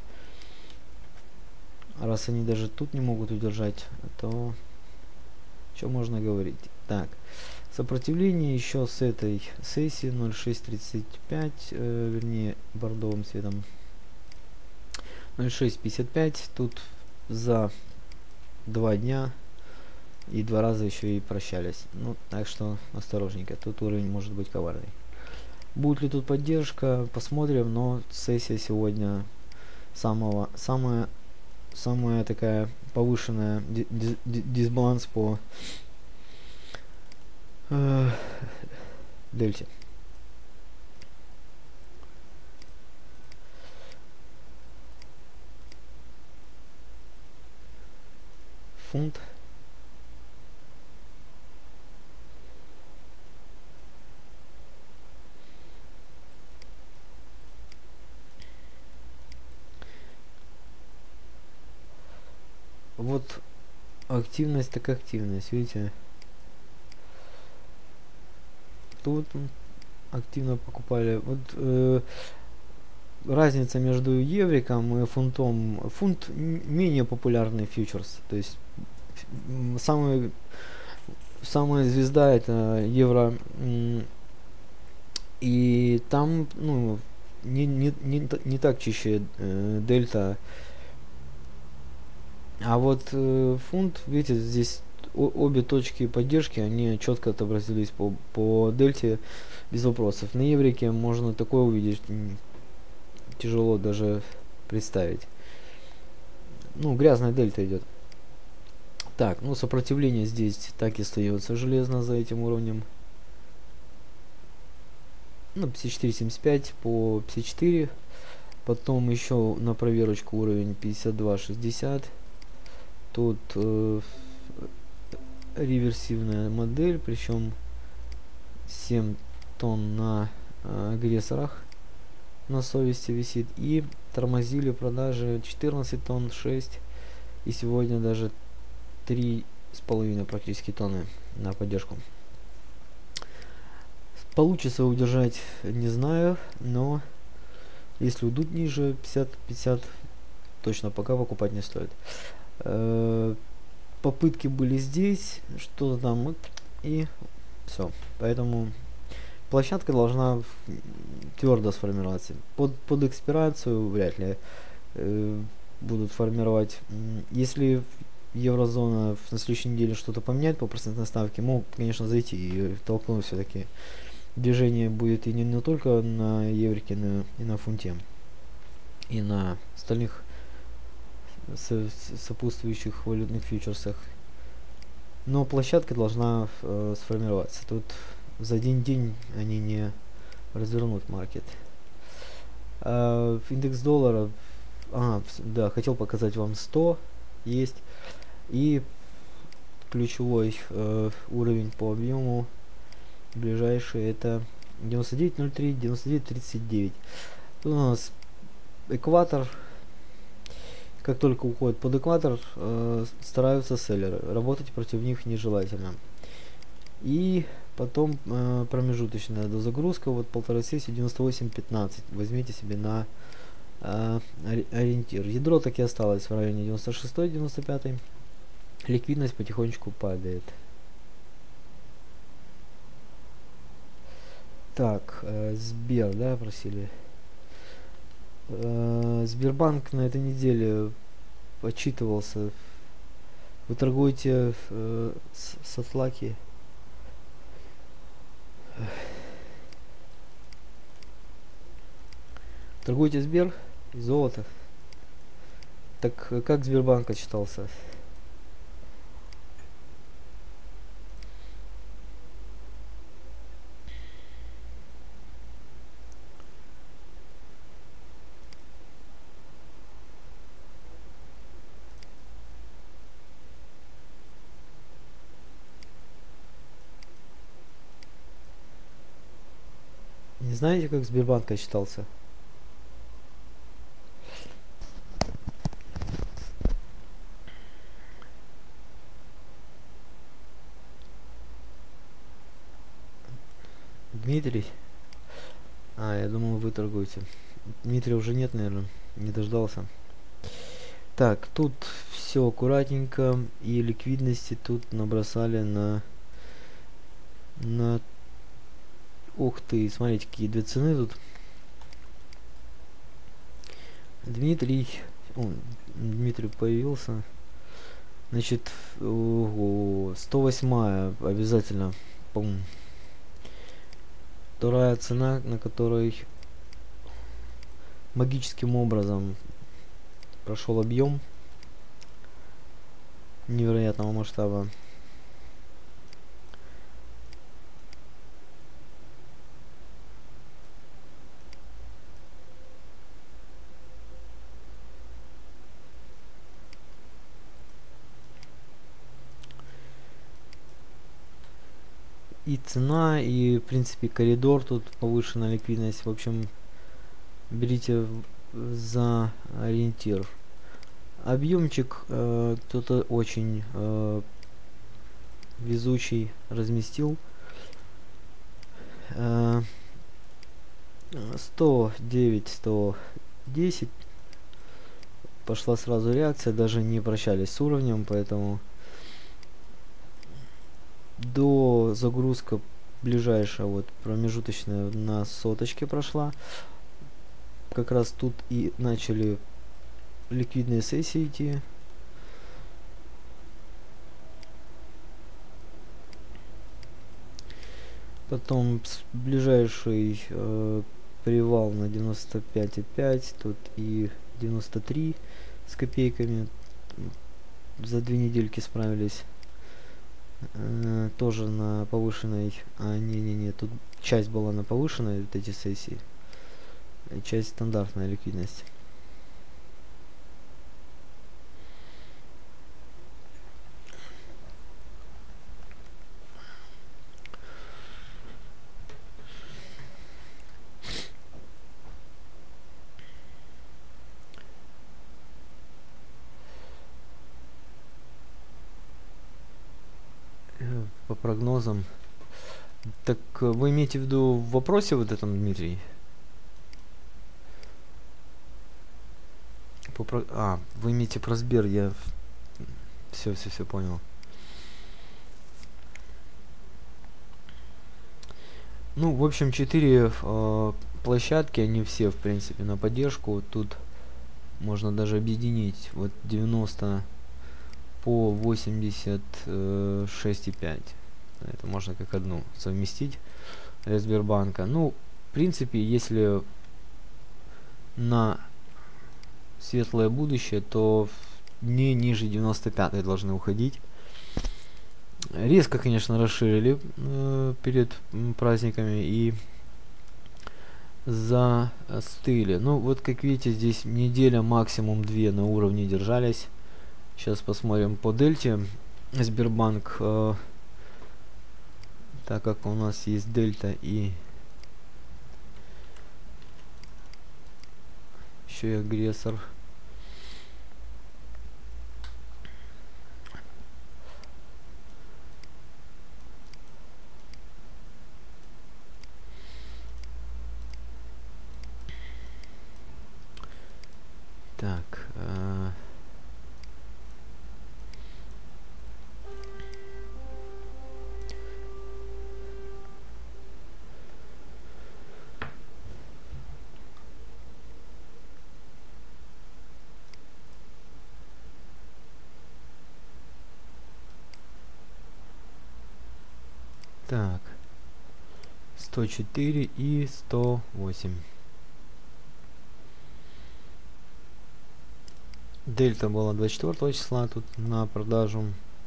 Раз они даже тут не могут удержать, то что можно говорить? Так, сопротивление еще с этой сессии ноль шесть тридцать пять, э, вернее бордовым цветом ноль шесть пятьдесят пять. Тут за два дня и два раза еще и прощались. Ну, так что осторожненько, тут уровень может быть коварный. Будет ли тут поддержка, посмотрим, но сессия сегодня самого, самая, самая такая повышенная дис, дисбаланс по э, дельте. Фунт. Вот активность так активность, видите? Тут активно покупали. Вот э, разница между евриком и фунтом. Фунт менее популярный фьючерс, то есть самый самая звезда это евро, и там, ну, не не не, не так чище э, дельта. А вот э, фунт, видите, здесь о, обе точки поддержки, они четко отобразились по, по дельте без вопросов. На еврике можно такое увидеть, тяжело даже представить. Ну, грязная дельта идет. Так, ну сопротивление здесь так и остается железно за этим уровнем. ну, пятьдесят четыре семьдесят пять по пятьдесят четыре. Потом еще на проверочку уровень пятьдесят два шестьдесят. Тут э, реверсивная модель, причем семь тонн на э, агрессорах на совести висит. И тормозили продажи четырнадцать тонн, шесть. И сегодня даже три с половиной практически тонны на поддержку. Получится удержать, не знаю, но если уйдут ниже пятьдесят пятьдесят, точно пока покупать не стоит. Э, попытки были здесь, что-то там, и все. Поэтому площадка должна твердо сформироваться. Под, под экспирацию вряд ли э, будут формировать. Если еврозона на следующей неделе что-то поменяет по процентной ставке, могут, конечно, зайти и толкнуть все-таки. Движение будет и не, не только на еврике, но и на фунте, и на остальных со, сопутствующих валютных фьючерсах. Но площадка должна э, сформироваться. Тут за один день они не развернут маркет. А, индекс доллара, а, да, хотел показать вам сто, есть. И ключевой э, уровень по объему ближайший это девяносто девять ноль три, девяносто девять тридцать девять. Тут у нас экватор. Как только уходит под экватор, э, стараются селлеры. Работать против них нежелательно. И потом э, промежуточная дозагрузка, вот полторы сессии, девяносто восемь пятнадцать. Возьмите себе на э, ориентир. Ядро так и осталось в районе девяносто шесть девяносто пять. Ликвидность потихонечку падает. Так, э, Сбер, да, просили. Э, Сбербанк на этой неделе отчитывался. Вы торгуете э, с, с Атлаки. Торгуете Сбер и золото. Так э, как Сбербанк отчитался? Не знаете, как Сбербанк отчитался? Дмитрий? А, я думал, вы торгуете. Дмитрия уже нет, наверное, не дождался. Так, тут все аккуратненько, и ликвидности тут набросали на... на... Ух ты, смотрите, какие две цены тут. Дмитрий... О, Дмитрий появился. Значит, ого, сто восемь обязательно. Пум. Вторая цена, на которой магическим образом прошел объем невероятного масштаба. И цена, и в принципе коридор, тут повышенная ликвидность. В общем, берите за ориентир. Объемчик э, кто-то очень э, везучий разместил. Э, сто девять сто десять. Пошла сразу реакция, даже не прощались с уровнем, поэтому до загрузка ближайшая, вот промежуточная на соточке прошла. Как раз тут и начали ликвидные сессии идти. Потом ближайший э, привал на девяносто пять и пять, тут и девяносто три с копейками. За две недельки справились. Э, тоже на повышенной... А, не-не-не, тут часть была на повышенной, вот эти сессии. И часть стандартная ликвидность. Э, По прогнозам. Так э, вы имеете в виду в вопросе вот этом, Дмитрий? По про... А, вы имеете про Сбер, я все, все, все понял. Ну, в общем, четыре э, площадки, они все, в принципе, на поддержку. Тут можно даже объединить вот девяносто по восемьдесят шесть и пять. Это можно как одну совместить для Сбербанка. Ну, в принципе, если на светлое будущее, то не ниже девяносто пятой должны уходить. Резко, конечно, расширили э, перед м, праздниками и застыли. Ну, вот как видите, здесь неделя, максимум две на уровне держались. Сейчас посмотрим по дельте. Сбербанк, э, так как у нас есть дельта и еще и агрессор. Так. Э, так. сто четыре и сто восемь. Дельта была двадцать четвёртого числа тут на продажу.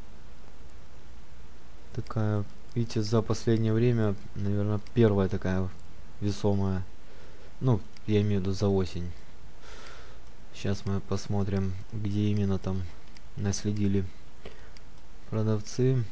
Такая, видите, за последнее время, наверное, первая такая весомая. Ну, я имею в виду за осень. Сейчас мы посмотрим, где именно там наследили продавцы.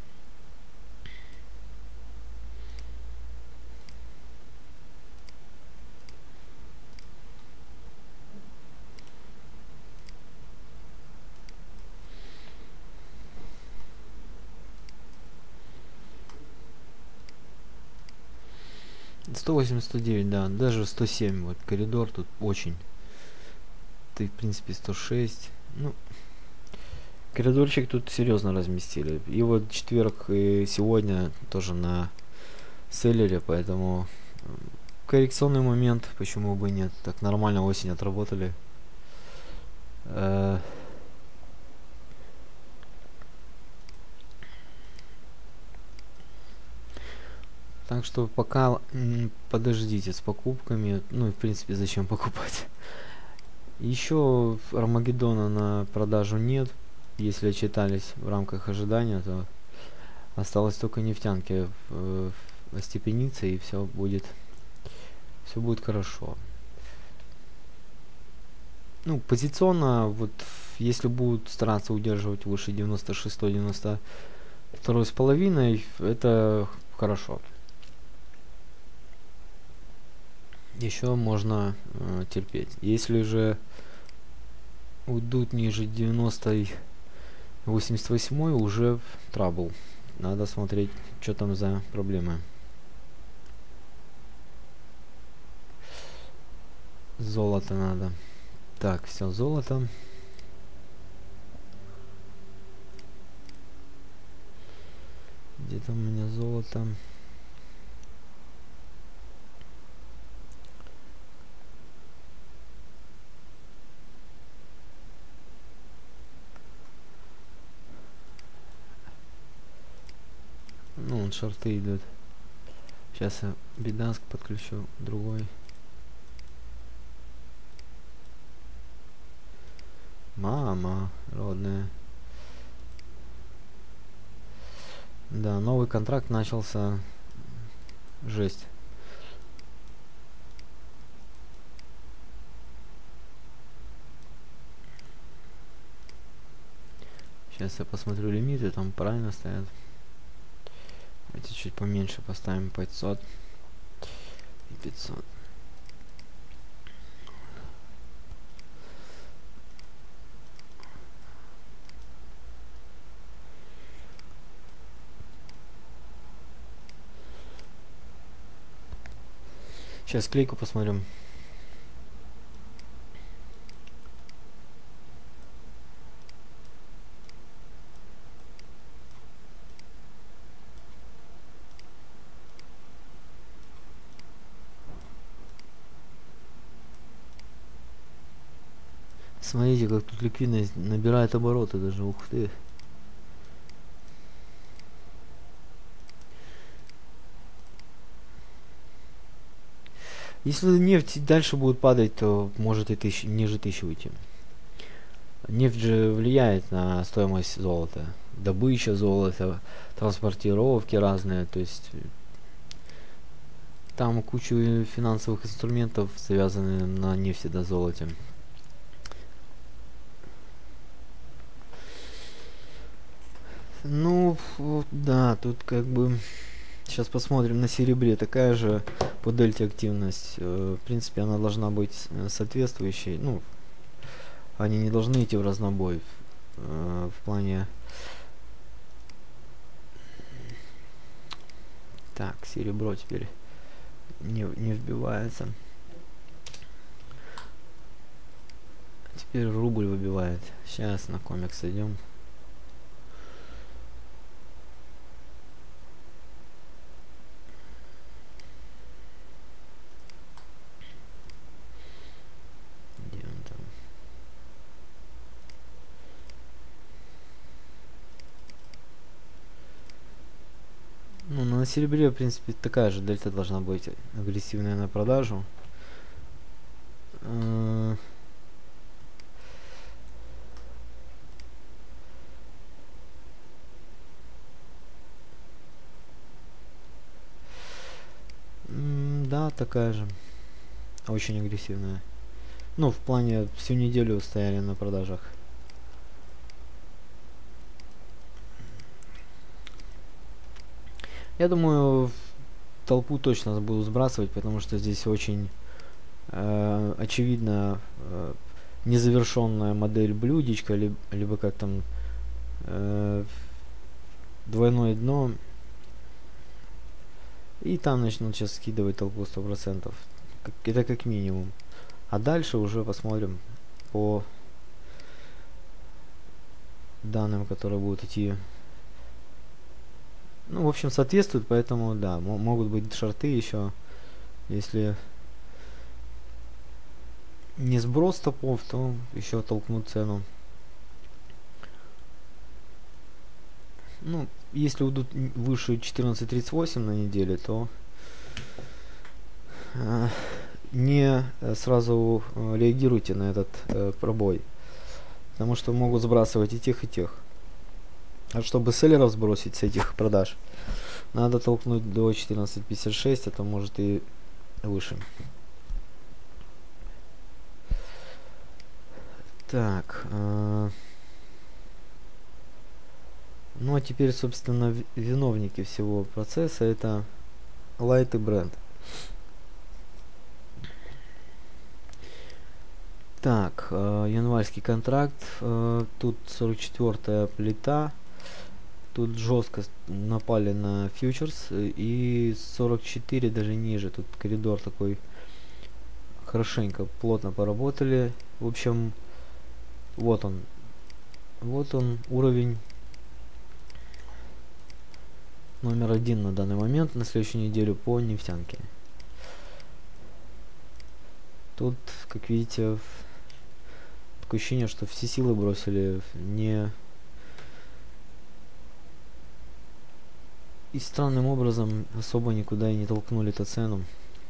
сто восемь, сто девять, да, даже сто семь, вот коридор тут очень. Ты, в принципе, сто шесть. Ну, коридорчик тут серьезно разместили. И вот четверг и сегодня тоже на селлере, поэтому коррекционный момент, почему бы нет. Так нормально осень отработали. Э Так что пока м, подождите с покупками. Ну, в принципе, зачем покупать? Еще Армагеддона на продажу нет. Если читались в рамках ожидания, то осталось только нефтянки э, остепениться, и все будет, все будет хорошо. Ну, позиционно, вот если будут стараться удерживать выше девяносто шесть девяносто два с половиной, это хорошо. Еще можно э, терпеть. Если же уйдут ниже девяносто восемьдесят восемь, уже трабл. Надо смотреть, что там за проблемы. Золото надо. Так, все, золото. Где там у меня золото? Ну, вон шорты идут. Сейчас я Биданск подключу, другой. Мама родная. Да, новый контракт начался. Жесть. Сейчас я посмотрю лимиты, там правильно стоят. Давайте чуть поменьше поставим, пятьсот и пятьсот. Сейчас клейку посмотрим. Смотрите, как тут ликвидность набирает обороты даже, ух ты. Если нефть дальше будет падать, то может и тысяч, ниже тысячи уйти. Нефть же влияет на стоимость золота. Добыча золота, транспортировки разные, то есть там куча финансовых инструментов завязаны на нефти да золоте. Ну, вот, да, тут как бы сейчас посмотрим на серебре, такая же по дельте активность. Э, в принципе, она должна быть соответствующей. Ну, они не должны идти в разнобой э, в плане. Так, серебро теперь не, не вбивается. Теперь рубль выбивает. Сейчас на комикс идем. Где он там? Ну, на серебре, в принципе, такая же дельта должна быть агрессивная на продажу. Э Да, такая же. Очень агрессивная. Ну, в плане всю неделю стояли на продажах. Я думаю, толпу точно буду сбрасывать, потому что здесь очень э, очевидно э, незавершенная модель блюдечка, либо, либо как там э, двойное дно. И там начнут сейчас скидывать толпу сто процентов. Это как минимум. А дальше уже посмотрим по данным, которые будут идти. Ну, в общем, соответствует, поэтому, да, могут быть шорты еще. Если не сброс топов, то еще толкнут цену. Ну, если уйдут выше четырнадцать тридцать восемь на неделе, то э, не сразу э, реагируйте на этот э, пробой. Потому что могут сбрасывать и тех, и тех. А чтобы селлеров сбросить с этих продаж, надо толкнуть до четырнадцать пятьдесят шесть, это может и выше. Так. Э Ну а теперь, собственно, виновники всего процесса — это Light и Brent. Так, э, январский контракт, э, тут сорок четвёртая плита, тут жестко напали на фьючерс, и сорок четыре даже ниже, тут коридор такой, хорошенько, плотно поработали. В общем, вот он, вот он уровень номер один на данный момент на следующую неделю по нефтянке. Тут, как видите, такое ощущение, что все силы бросили не... И странным образом особо никуда и не толкнули эту цену.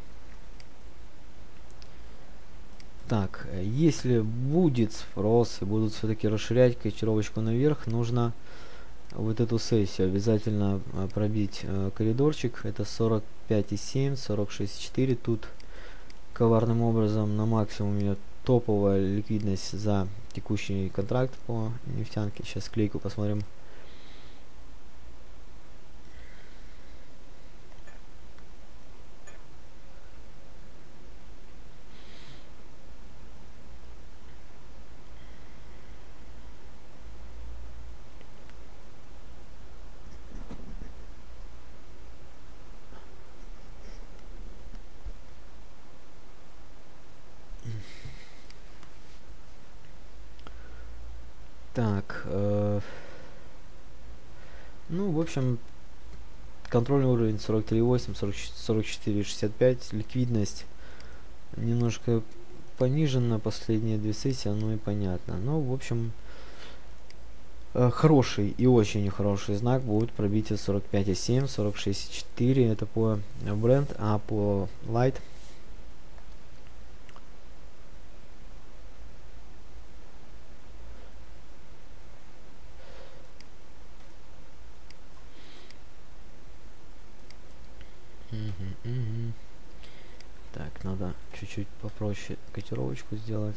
Так, если будет спрос и будут все-таки расширять котировочку наверх, нужно вот эту сессию обязательно а, пробить а, коридорчик. Это сорок пять и семь, сорок шесть и четыре. Тут коварным образом на максимуме топовая ликвидность за текущий контракт по нефтянке. Сейчас клейку посмотрим. Так, э, ну, в общем, контрольный уровень сорок три и восемь, сорок четыре и шестьдесят пять. Ликвидность немножко понижена последние две сессии, оно и понятно. Но, в общем, э, хороший и очень хороший знак будет пробитие сорок пять и семь, сорок шесть и четыре. Это по бренд, а по Light Мгм, мгм. Так, надо чуть-чуть попроще котировочку сделать.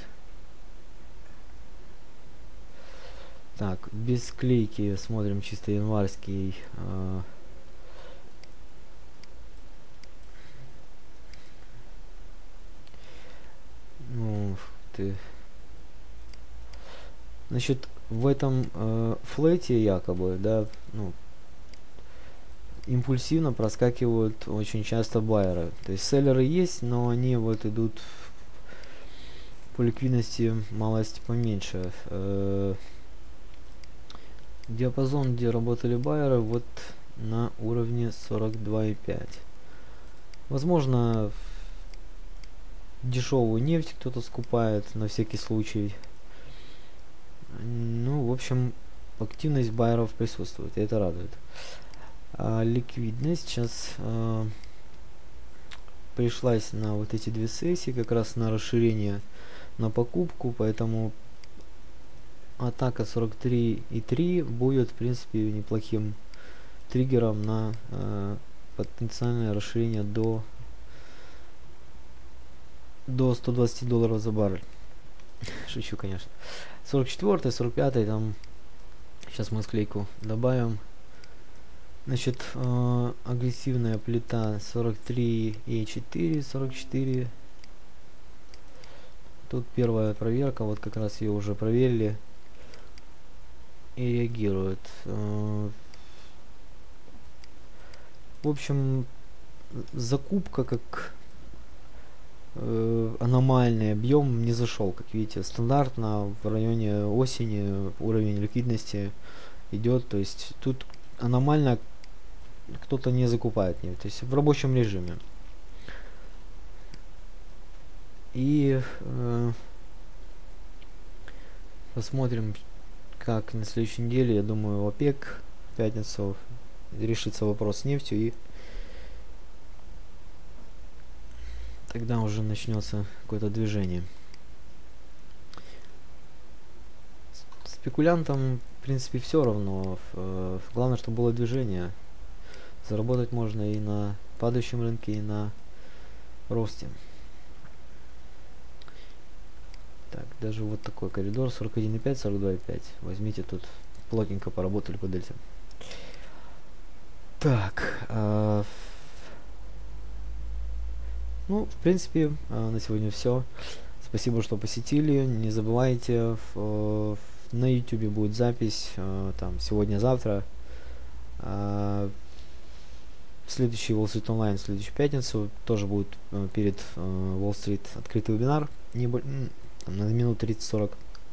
Так, без клейки смотрим чисто январский. Э, ну, ты. Значит, в этом э, флете якобы, да, ну, импульсивно проскакивают очень часто байеры. То есть селлеры есть, но они вот идут по ликвидности малость поменьше. Э, диапазон, где работали байеры, вот на уровне сорок два и пять. Возможно, дешевую нефть кто-то скупает на всякий случай. Ну, в общем, активность байеров присутствует, и это радует. А, ликвидность сейчас а, пришлась на вот эти две сессии, как раз на расширение на покупку, поэтому атака сорок три и три будет, в принципе, неплохим триггером на а, потенциальное расширение до до ста двадцати долларов за баррель. Шучу, конечно. сорок четыре, сорок пять, там сейчас мы склейку добавим. Значит, э, агрессивная плита сорок три и четыре, сорок четыре. Тут первая проверка, вот как раз ее уже проверили и реагирует. Э, в общем, закупка как э, аномальный объем не зашел, как видите, стандартно в районе осени уровень ликвидности идет, то есть тут аномально кто-то не закупает нефть, то есть в рабочем режиме. И э, посмотрим, как на следующей неделе, я думаю, в ОПЕК в пятницу решится вопрос с нефтью, и тогда уже начнется какое-то движение. Спекулянтам, в принципе, все равно. Э, главное, чтобы было движение. Заработать можно и на падающем рынке, и на росте. Так, даже вот такой коридор сорок один и пять, сорок два и пять. Возьмите, тут плотненько поработали по дельте. Так, э, ну, в принципе, э, на сегодня все. Спасибо, что посетили. Не забывайте, в, на YouTube будет запись э, там сегодня-завтра. Э, Следующий Wall Street Online в следующую пятницу тоже будет э, перед э, Wall Street открытый вебинар, не бо- там, на минут тридцать-сорок.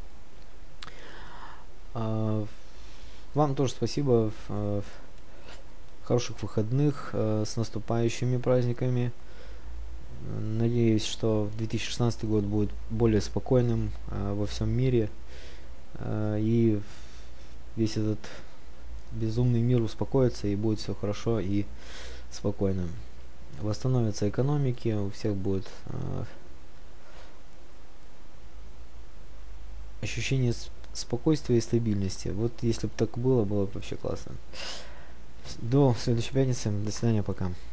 Э, вам тоже спасибо, э, хороших выходных, э, с наступающими праздниками. Надеюсь, что две тысячи шестнадцатый год будет более спокойным э, во всем мире, э, и весь этот безумный мир успокоится, и будет все хорошо и спокойно. Восстановятся экономики, у всех будет э, ощущение спокойствия и стабильности. Вот если бы так было, было бы вообще классно. До следующей пятницы. До свидания, пока.